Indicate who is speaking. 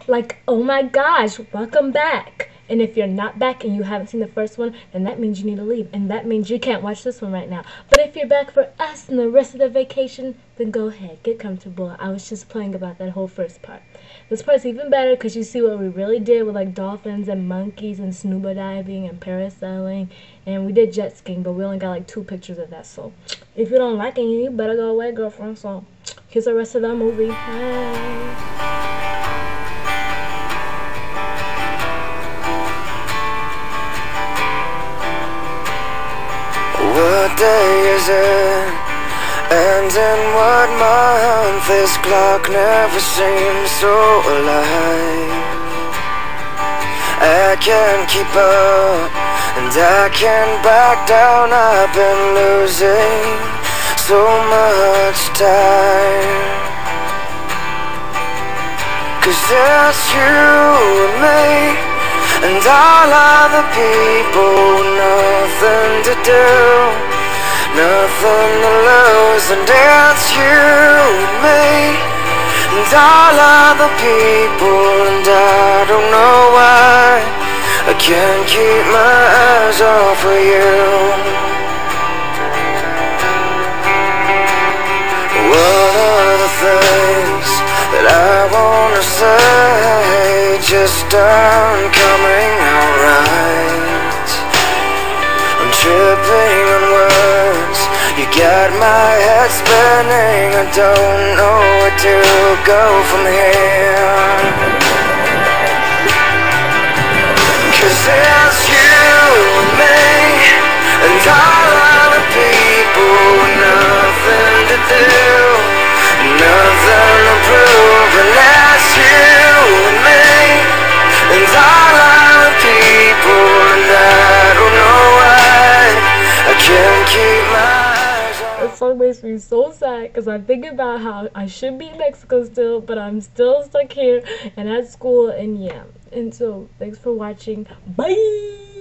Speaker 1: Like, oh my gosh, welcome back. And if you're not back and you haven't seen the first one, then that means you need to leave. And that means you can't watch this one right now. But if you're back for us and the rest of the vacation, then go ahead, get comfortable. I was just playing about that whole first part. This part's even better because you see what we really did with like dolphins and monkeys and snuba diving and parasailing. And we did jet skiing, but we only got like 2 pictures of that. So if you don't like it, you better go away, girlfriend. So here's the rest of the movie. Bye.
Speaker 2: What day is it? And in what month? This clock never seems so alive. I can't keep up, and I can't back down. I've been losing so much time. 'Cause it's you and me, and all other people, nothing to do, nothing to lose. And it's you and me, and all other people, and I don't know why I can't keep my eyes off of you. What are the things that I wanna say just aren't coming out right? I'm tripping on words, you got my head spinning. I don't know where to go from here. 'Cause it's you and me, and all other people, nothing to do, nothing to prove. And that's you and me, and all other people, and I don't know why I can't keep my eyes on.
Speaker 1: That song makes me so sad because I think about how I should be in Mexico still, but I'm still stuck here and at school, and yeah. And so, thanks for watching. Bye!